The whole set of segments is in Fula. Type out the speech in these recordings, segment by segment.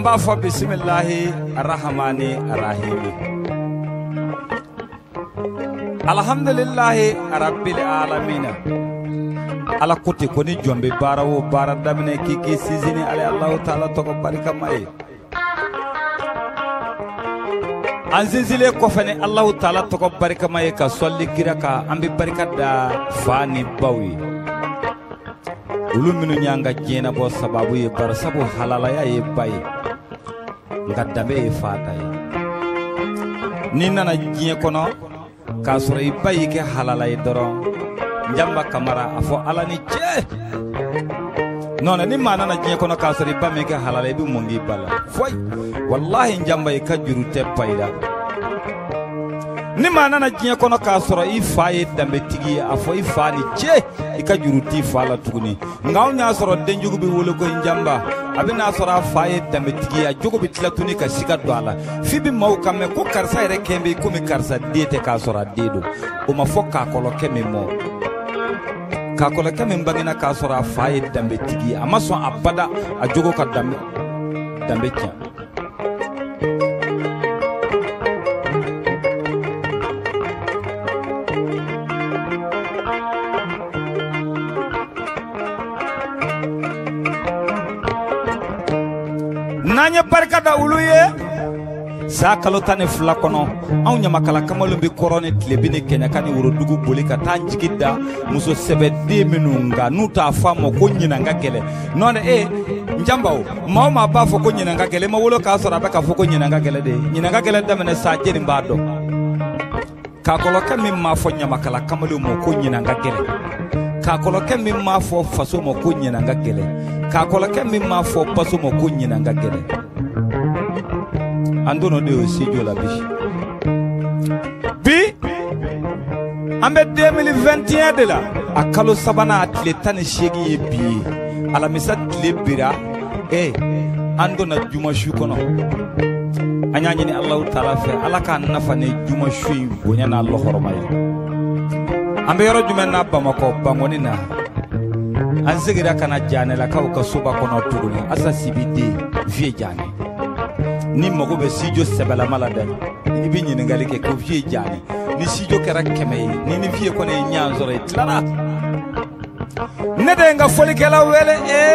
amba fo bismillahi arrahmani arrahim. Alhamdulillahi rabbil alamin. Ala kuti koni jombe bara wo bara damine kiki sizini ale Allah taala to ko barika mai. Anzinzile ko fane Allah taala to ko barika mai ka solli kiraka ambi barika da fani bawi. Ulu minu nyanga jena bo sababu ye bar sabu halala ya ye bayi. Ngadambe e fata ye. Ni nana jiye kono ka soro e bayi ke halala ye doron. Njamba kamara afo ala ni che. Nona ni mana na jiye kono ka soro e ba meke halala e bi mungi bala. Foi. Wallahi njamba e ka juru te paida. Ni mana na jiye kono ka soro e fa ye dambe tigi afo e fa ni che. Ika juruti fala tuguni ngaw nya soro denjugo bi wolo ko njamba abina soro faye dambe tigi ya jogo bi tlatuni ka sika dwala fibi maw kamme ko karsa ere kembe ko mi karsa dete ka soro dedo o ma fokka ko lo kemme mo ka ko lo kemme bangina ka soro faye dambe tigi amaso abada a jogo ka dambe kya nanya barka da uluye sa kalotane flakono aw nyama kala kamalu bi korone tlebini kenya kani wuro dugu boli ka tanjigida muso sebe de minunga nuta famo ko nyina ngakele none njambao mama ba fo ko nyina ngakele ma wolo ka sora ba ka fo ko nyina ngakele de nyina ngakele da mena sa jeri mbado ka koloka mimma fo nyama kala kamalu mo ko nyina ngakele ka koloka mimma fo faso mo ko nyina ngakele ka koloka mimma fo paso mo ko nyina ngakele andono de aussi jola bi ambe 2021 de la akalo sabana atletane shegi bi ala misat lebira andona juma shu kono anyanya ni Allah taala fe alaka nafa ne juma shu bonya na Allah hormay ambe yoro jumen na bamako bangoni na anzigira kana jane la ka suba kono tuguni asa sibidi vie jane ni mago be sijo sebala malada ibi nyini ngali ke ko vie jani ni sijo kera keme ni vie ko ne nyanzore tlara nede nga foli kala wele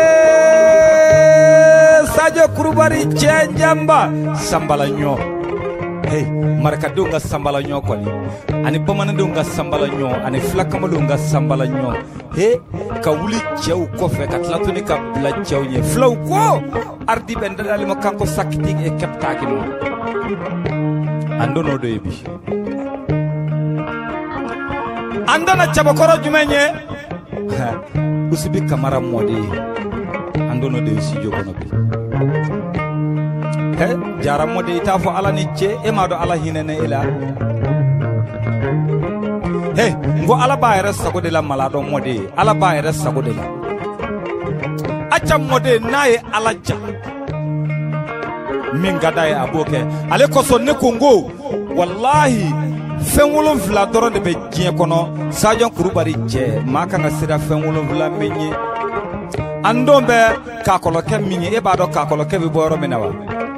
sajo kurubari chenjamba sambala nyo maraka dunga sambala nyo ko ni ani bamana dunga sambala nyo ani flakama dunga sambala nyo ka wuli cew ko fe ka tlatuni ka bla cew nye flow ko ardi ben dal ma kanko sakti e keptaaki mo andono do ebi andana chabakoro jumenye usibi kamara modi andono de si jogono bi jara modi tafo ala ni ce e mado ala hinene ila ngo ala bayre sago de la malado modi ala bayre sago de la acha modi naye ala ja min gadaye aboke ale ko sonne kongo wallahi fenwolo vla doro de be jien kono sajon kurubari je maka na sira fenwolo vla menye andombe ka koloke minye e bado ka koloke bi boro menawa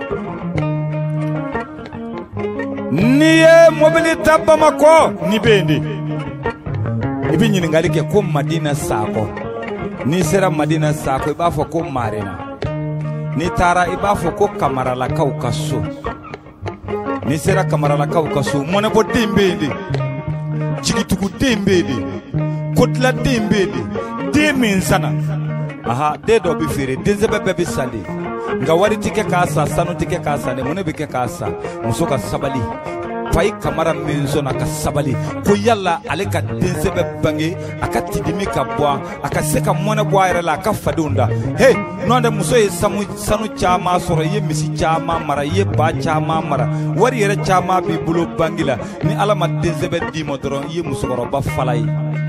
niye mobilita bamako ni bende ibi nyini ngali ke ko madina sako ni sera madina sako iba fo ko marina ni tara iba fo ko kamara la kaukaso ni sera kamara la kaukaso mone bo dembede jigituku dembede kotla dembede demin sana aha de do bi fere dezebe bebe sande nga wari tike kasa sanu tike kasa ne mone bike kasa musoka sabali fay kamara menzo na kasabali ko yalla ale ka denzebe bangi akati dimi ka bwa akaseka mona bwa ira la ka fadunda nonde muso ye sanu chama soro ye misi chama mara ye ba chama mara wari ira chama bi bulo bangila ni ala ma denzebe di modron ye muso ba falai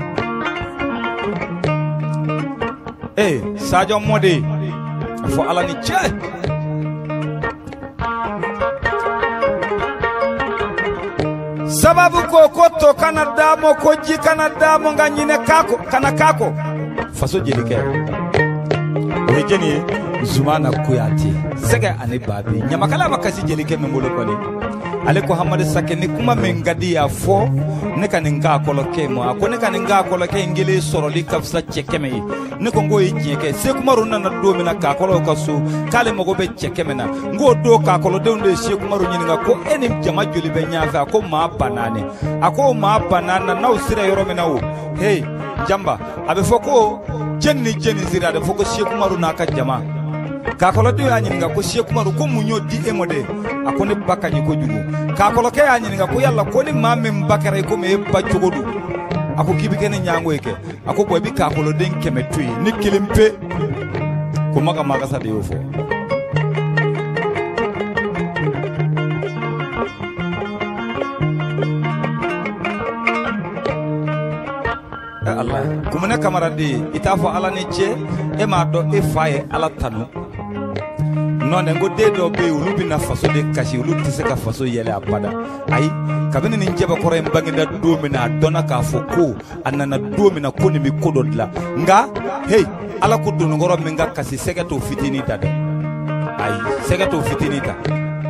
sajo mode fo ala ni che sababu ko to kana damo ko ji kana damo nganyine kako kana kako faso jelike wejeni Zumana Kuyati sega ani babi nyamakala makasi jelike membolo koni ale ko hamade sake ni kuma mengadi ya fo ne kaninga koloke mo akone kaninga koloke ngile soroli kafsa chekeme ne ko ngoyi nyeke se kuma runa na do mina ka kolo kasu kale mo go be chekeme na ngo do ka kolo de nde se kuma runyinga ko enim jama joli be nyafa ko ma banane ako ma banana na usira yoro mina wo hey jamba abe foko jenni zira de foko se kuma runa ka jama ka kolo de anyinga ko se kuma ru ko munyo di emode akone bakani ko jugo ka kolo ke anyinga ko yalla ko ni mamme mbakare ko me ba jogodu ako kibikene nyango eke ako ko bi ka kolo den kemetui ni kilimpe ko maga sa de yofo Allah kumene kamaradi itafo ala ni che e ma do e faye ala tanu non ngo de do be ulubi na faso de kashi ulu tise ka faso yele apada ai kabene ni njeba koro en banginda domina dona ka foko anana domina koni mi kododla nga hey ala ko do ngoro menga kasi segato fitini ta de ai segato fitini ta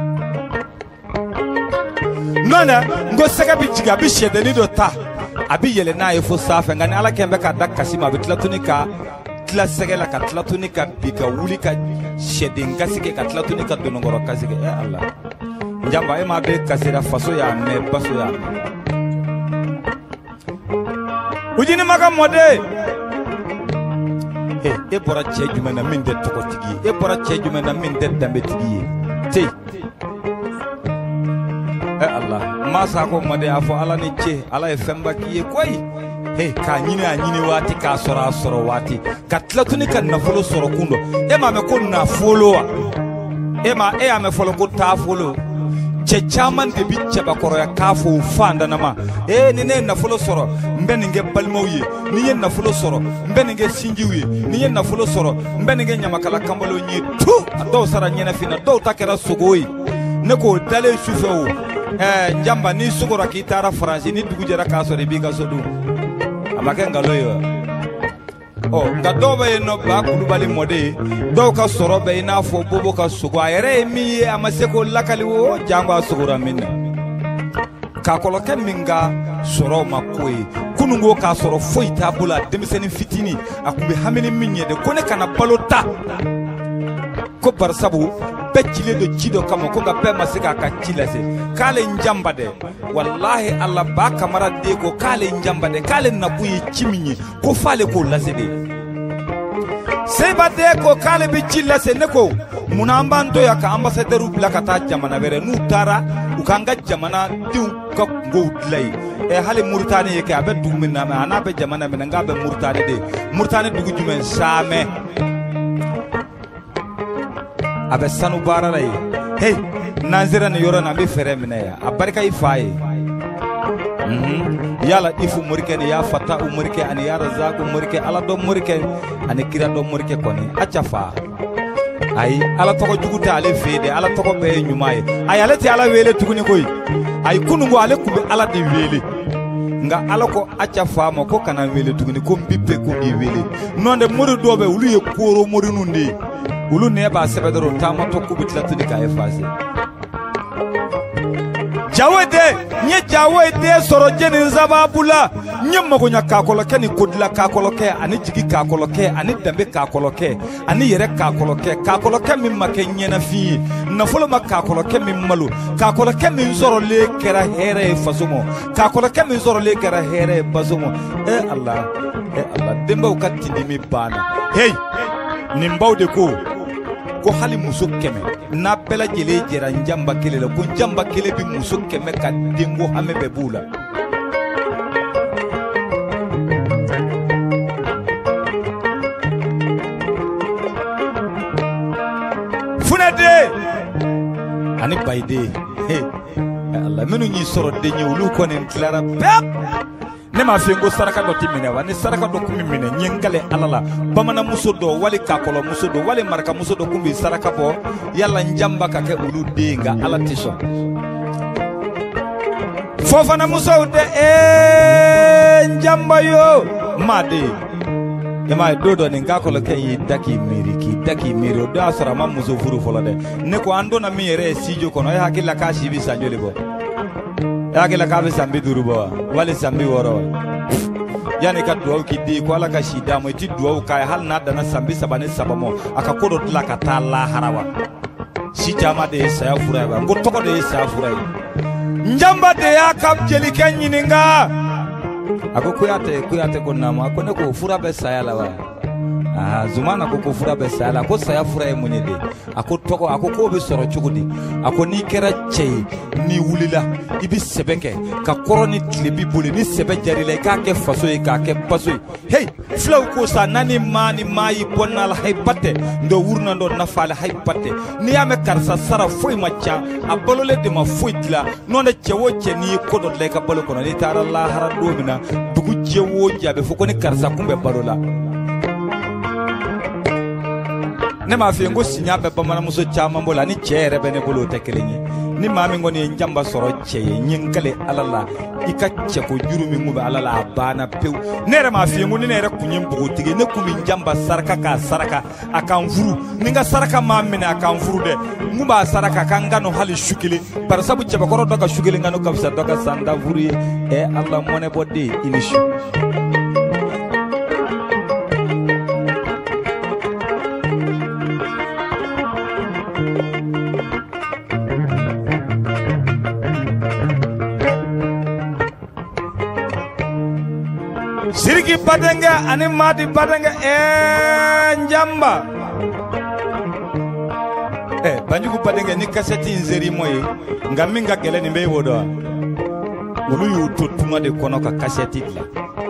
nona ngo sega bi jiga bi shede ni do ta abi yele na e fo safa ngani ala kembe ka dakasi ma bitla tunika tla segela ka tla tunika bika wuli ka shedin kasike ka tla tunika donongoro kasike Allah njamba e ma be kasira faso ya me baso ya ujini maga mode e bora chejume na minde tokotigi e bora chejume na minde dambe tigi te Allah masa ko mode afo ala ni che ala e femba kiye koy ka nyine anyine wati ka soro wati ka tlatuni ka nafolo soro kundo e ma me ko na followa e ma e ame folo ko ta follow che chaman de bitche ba koro ya kafo fanda na ma ni ne nafolo soro mbeni nge balmoye ni yen nafolo soro mbeni nge sinjiwe ni yen nafolo soro mbeni nge nyamakala kambalo nyi tu do sara nyena fina do takera sugoi ne ko dale sufewo njamba ni sugora ki tara France ni dugujera ka so de biga so du amakenga loyo nga dobe no ba kulubali mode do ka sorobe ina fo bobo ka sugo ayere mi amaseko lakali wo jangwa sugura minna ka koloke minga soro makoi kunungo ka soro foita bula demiseni fitini akumbe hamini minye de kone kana balota ko barsabu becile do cido kamo ko ga be masika ka cilase kale njamba de wallahi Allah ba kamara de ko kale njamba de kale nabuyi ciminyi ko fale ko lasede seba de ko kale bi cilase ne ko munambanto ya ka ambassadeur blakata jamana bere nu tara ukanga jamana diu ka godlay hale murtani yake abe dugminna ma ana be jamana men nga be murtani de murtani dugu jumen same abe sanu bararay hey nazira ne yoro na be fere minaya abarka ifaye yala ifu murike ne ya fata umurike ani ya razaqu murike ala do murike ani kira do murike koni achafa ay ala toko juguta ale fede ala toko be nyumaye ay ala ti ala wele tuguni koy ay kunungo ale kube ala de wele nga ala ko achafa mo ko kana wele tuguni ko bippe ko di wele nonde muru dobe ulu ye koro muru nundi ulu ne ba sebedoro tamo to ko bitla tuni ka efase jawede nye jawede soro jeni zababula nyemma ko nyaka koloke ni kodla ka koloke ani jigi ka koloke ani dambe ka koloke ani yere ka koloke min make nyena fi na folo makka koloke min malu ka koloke min soro le kera here fasumo ka koloke min soro le kera here basumo Allah demba ko tindi mi bana hey nimbawde ko hali muso keme na bela jele jera njamba kele la ko njamba kele bi muso keme ka dengo hame be bula funade ani bayde he Allah menu nyi soro de nyulu ko nen clara pep ne ma fi ngo saraka do timine wa ni saraka do kumimine nyengale alala bamana musodo wali kakolo musodo wali marka musodo kumbi saraka bo yalla njamba ka ke ulu denga ala tisho fofana musode njamba yo made ema dodo ni ngako le kai daki miri o da sara ma muso furu folo de ne ko ando na mi yere sijo kono ya hakila ka shi bi sanjole bo ya hakila ka bi sambi duru bo wali sambi woro yani ka duwa ki di ko ala ka shi da mo ti duwa ka hal na da na sambi sabane sabamo aka kodo tla ka ta la harawa si jama de saya fura ba ngo toko de saya fura njamba de ya kam jeli ken nyininga ako kuyate ko nama ako ne ko fura be saya la wa zumana ko fura be saya la ko saya fura e munyede ako toko ako ko be soro chugudi ako ni kera chei ni wulila ibi sebeke ka koroni tlebi boli ni sebe jarile ka ke faso e ka ke paso hey flow ko sa nani mani mai bonal haybate ndo wurna ndo nafale haybate ni ame karsa sara foi macha abolole de ma foitla nonde chewo che ni ko do le ka bolo kono ni tara la harado mina dugu chewo jabe foko ni karsa kumbe balola ne ma fi ngo sinya be bamana muso chama mbola ni chere be ne bolo tekelenye ni mami ngoni njamba soro cheye nyinkale alala ikache ko jurumi ngube alala bana pew nere ma fi ngoni nere kunyim bugutige ne kumi njamba saraka ka saraka akanfuru ninga saraka mamene akanfuru de nguba saraka kangano hali shukile par sabu cheba koro doga shukile ngano kabisa doga sanda vuri e Allah mone bodde inishu Siriki padenga ani mati padenga njamba banjugu padenga ni kaseti nzeri moye ngaminga gele ni mbe wodo ulu yu tutuma de kono ka kaseti la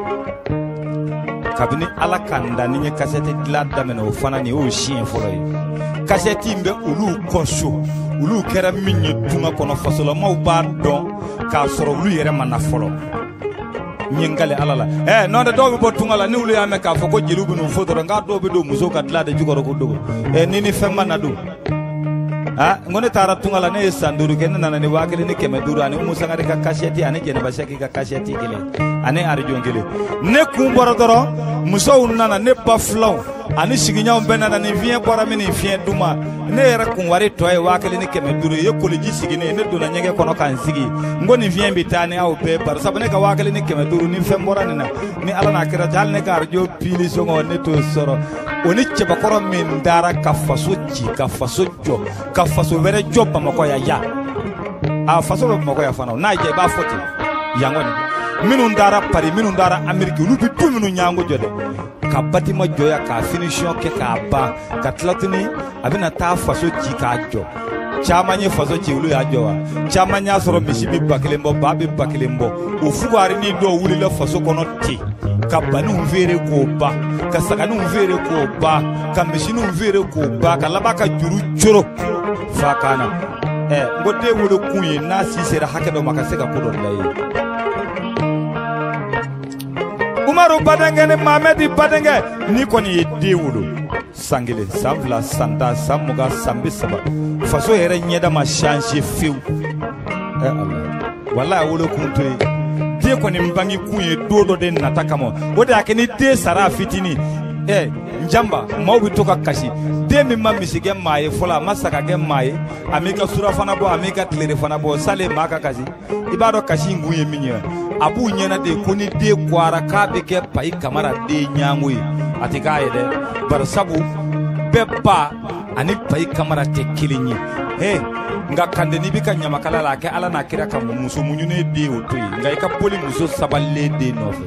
kabini ala kanda ni kaseti la damene o fana ni o chien foloy kaseti mbe ulu konso ulu kera minye tuma kono fasola ma ba don ka soro ulu yere mana folo nyingale alala non de dobe botungala ni ulu yame ka foko jilubu no fodoro nga dobe do muso ka tla de jugoro ko dogo nini femma na do ngone tara tungala ne sanduru ken nana ni wakile ni keme duru ani musa ngare ka kasheti ani jene bashaki ka kasheti gele ani arjo ngele ne kumboro doro muso unana ne baflaw ani siginya benana ni vien bora mini vien duma ne era kunwari toy wakile ni keme duru ye koliji sigine ne dona nyege kono kan sigi ngoni vien bitane au be par sabane ka wakile ni keme duru ni fembora ni ala na kira dal ne ka arjo pili songo ne to soro oni cheba koro min dara ka faso ji ka faso jo ka faso were job mako ya faso mako ya fana na je ba foti yangoni minun dara pari minun dara ameriki lu bitu minun nyango jode ka batima joya ka finition ke ka ba ka tlatini abina ta faso ji ka jo chamanye faso ji lu ya jowa chamanya soro misibi bakilembo babi bakilembo ufugari ni do wuli la faso kono ti ka banu vere ko ba ka saganu vere ko ba ka mishinu vere ko ba ka labaka juru choro fakana ngote wolo kunye na sisera hakedo makaseka kodo dai Umaru badenge ne Mamedi badenge ni koni dewulo sangile samvla santa samuga sambisaba faso yere nyeda ma change fiu Allah wallahi wolo kunto de koni mbangi kunye dodo de nataka mo wode akeni de sara fitini njamba mawbi toka kashi de mi mamisige maye fola masaka ge maye amika sura fana bo amika tlere fana bo sale maka kashi ibado kashi nguye minye abu nyena de koni de kwara ka be ke pai kamara de nyangui atika yede bar sabu bebba ani pai kamara te kilinyi nga kande ni bika nyama kala la ke ala na kira ka muso munyune de otoi nga ka poli muso saballe de nofe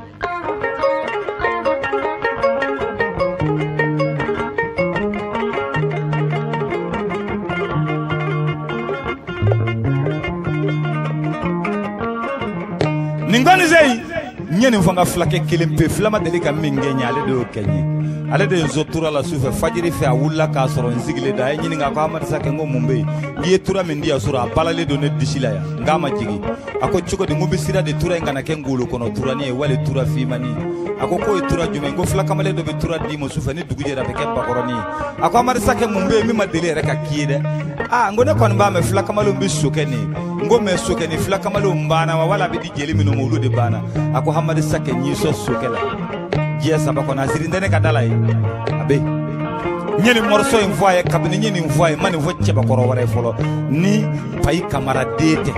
ningani zei nyeni mfanga flake kilimpe flama delika mingenya ale de kenyi ale de zotura la sufe fajiri fe awulla ka soro nzigile da nyini nga ko amata sake ngo mumbe ye tura mendi ya sura balale do ne disila ya ngama jigi ako chuko de ngumbi sira de tura ngana kengulu kono tura ni wale tura fimani ako ko tura jume ngo flaka male do be tura di mo sufe ni duguje da be ke bakoroni ako amata sake mumbe mi madele reka kiede ngone kon ba me flaka malo mbi sokeni ngo me sokeni flaka malo mbana wala be di jeli mino mulu de bana ako hamade sake nyi so sokela je sabako na sirindene kadala yi abe nyeni morso in voye kabini nyeni voye mani vo cheba koro ware folo ni pay kamara dete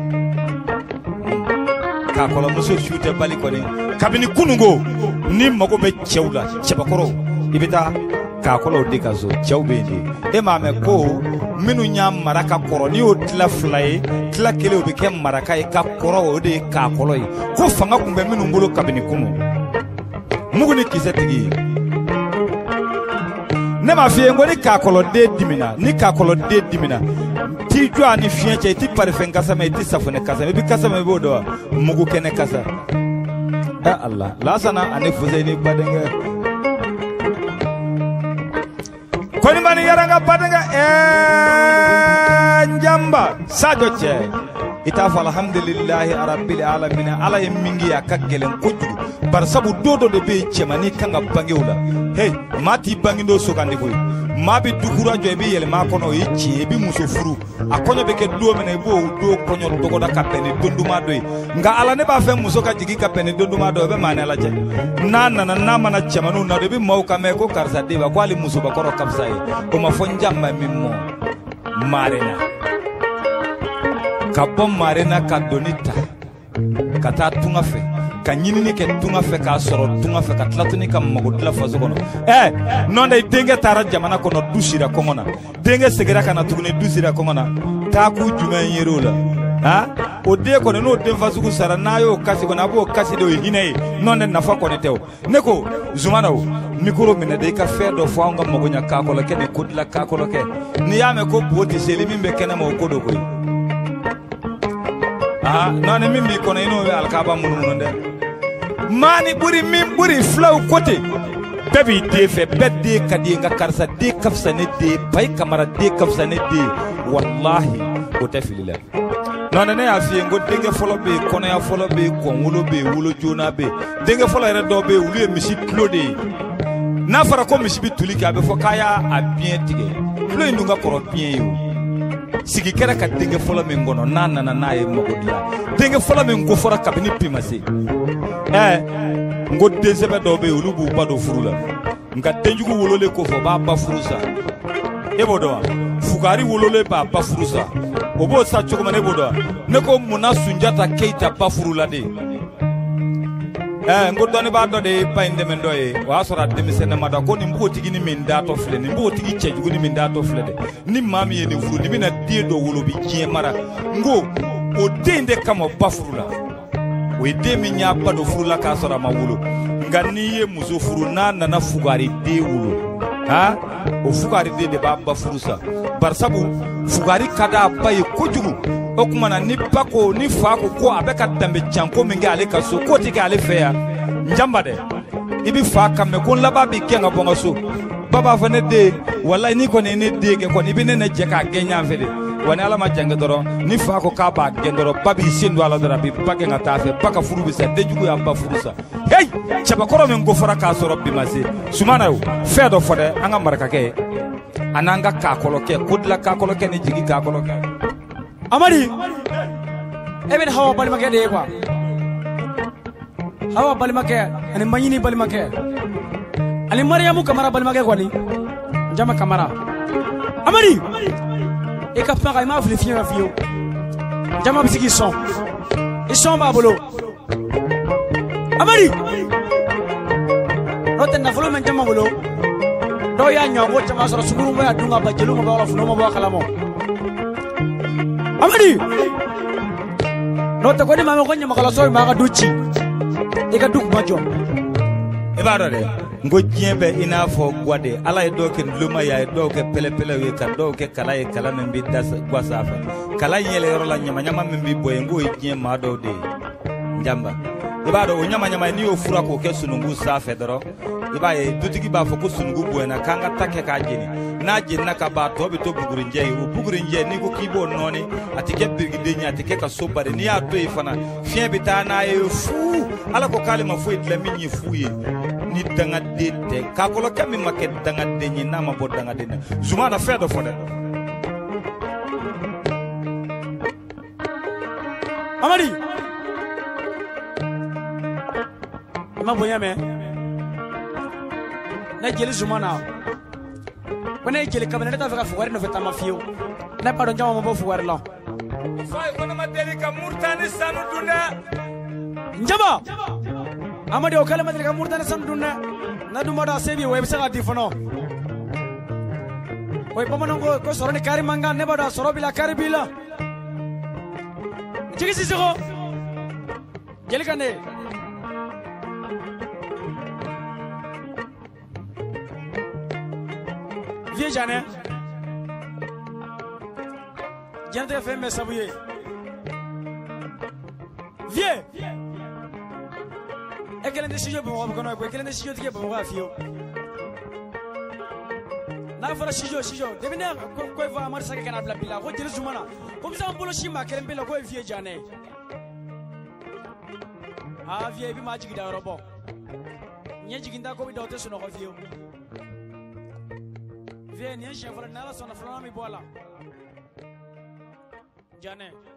ka kolo muso shute bali ko ni kabini kunungo ni mago be chewla cheba koro ibita ka kolo dikazo chewbendi e mame ko minu nya maraka koro ni o tla flay tla kele o be ke maraka e ka koro o de ka kolo yi ko fanga kumbe minu ngolo kabini kunu mugu ni kisetigi ne ma fiye ngoni ka kolo de dimina ni ka kolo de dimina ti jwa ni fiye che ti parfum kasa me ti safone kasa me bi kasa me bodo mugu kene kasa Allah la sana ane fuzaini badenge koni mani yaranga badenge njamba sajo che ita fa alhamdulillahi rabbil alamin ala mingi akagelen kuju bar sabu dodo de be chemani kanga bangewla hey mati bangindo sokandi boy mabi dukura jo be yele makono yichi bi muso furu akonyo be ke do mena bo do konyo dogo da kapeni donduma doy nga ala ne ba fe muso ka jigi kapeni donduma do be mane ala je na mana chemanu na de bi mawka me ko karsa de ba kwali muso ba koro kapsai o ma fonjamba mimmo marena kabon marena ka donita kata tunga fe ka nyinini ke tunga fe ka soro tunga fe ka tlatuni ka magodla fazo kono nonda denge tara jamana kono dusira kongona denge segera kana tugune dusira kongona ta ku jumen yerola ha o de kono no de fazo ku sara nayo kasi kono abo kasi do hinay nonde nafa kono tew neko zumana o mikoro mena de ka fe do fo nga magonya ka ko la ke de kudla ka ko ke ni yame ko boti selimi be kana mo ko do koy nane mimbi kono ino alkaba munu de mani buri flow kote bebi de fe bedde kadi nga karsa de kafsane de pay kamara de kafsane de wallahi o tafilila nane ne afi ngo denge folo be kono ya folo be ko wulo be wulo jona be denge folo re do be wulu misi klode na fara ko misi bi tulika be fo kaya a bien tige flo indunga koro bien yo sigi kera ka denge fola min gono nana na ye mogodia denge fola min go fora kabini pimase ngo dezebe do be ulubu bado furula nga denjugu wolole ko fo ba furusa ebodo fugari wolole ba furusa obo sa chokoma ne bodo ne ko muna sunjata keita ba furula de ngo doni ba do de painde men doye wa sora demisene mada ko ni mbo tigi ni min dato fle ni mbo tigi chejugu ni min dato fle de ni mami ye ni furu ni mina die do wolo bi kie mara ngo o dende kama bafurula o de mi nya ba do furula ka sora ma wolo ngani ye muzo furu na fugari de wolo o fugari de ba bafurusa barsabu fugari kada baye kojugu o kuma na ni pako ni fako ko abeka dambe chanko mingi ale kaso ko tike ale feya njamba de ibi faka me ko laba bi kenga bonga so baba fane de wallahi ni ko ne de ke ko ni bi ne je ka genya fede wani ala ma jange doro ni fako ka ba gendoro babi sindu ala dara bi pake nga tafe paka furu bi sa de jugu ya ba furusa hey chaba koro men go fora ka so robbi mase sumana yo fedo fode anga maraka ke ananga ka koloke kudla ka koloke ni jigi ka koloke amari eben hawa bali make de kwa hawa bali make ani manyini bali make ani mariamu kamara bali make kwa ni jama kamara amari e ka fara ma fli fiya fiyo jama bisiki son e son ba bolo amari roten na folo men jama bolo do ya nyago jama soro suguru ba dunga ba jelu ba wala funo ba kalamo amadi no ta ko ni mama ko nyama kala so ma ga duchi e ka duk majo e ba do de ngo jiembe ina fo gwade ala e do ke luma ya e do ke pele we ka do ke kala e kala men bi das gwa safa kala yele yoro la nyama men bi boye ngo e jiem ma do de njamba e ba do o nyama ni o fura ko ke sunungu safa doro e ba e dutigi ba fo ko sunungu boye na kanga take ka jeni na jinna ka ba to be to bugurinje o bugurinje ni ko kibo noni atike birgide nya atike ka sobare ni ato ifana fien bita na e fu ala ko kale ma fu itla minyi fuye ni danga dete ka ko lo kami make danga denyi na ma bo danga dene zuma na fedo fode amari ma bonya me na jeli zumana ko ne jeli kamene ta fika fuwari no feta mafiyo na pardon jama mo bo fuwari la fay ko ma deli ka murtani sanu dunda njaba amade o kala madeli ka murtani sanu dunda na duma da sebi we bisa di fono oy pamano ko soroni kari manga ne bada soro bila kari bila jigi sisiko jeli kane vie jane jante fe me sabuye vie ekelende sijo bo ko no ko ekelende sijo tike bo wa fio na fara sijo debine ko va amar sake kana bla bila ko jeli zumana comme ça mbolo shima kelen bela ko vie jane a vie bi ma jigi da robo nye jigi nda ko bi dawte suno ko fio vie ni chef na la sona flama mi bola jane